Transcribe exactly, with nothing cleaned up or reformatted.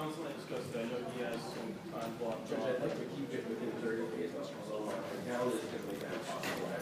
counsel and discuss it. I know he has some time blocked Judge, off. I'd like to keep it within thirty days, so now is typically best possible.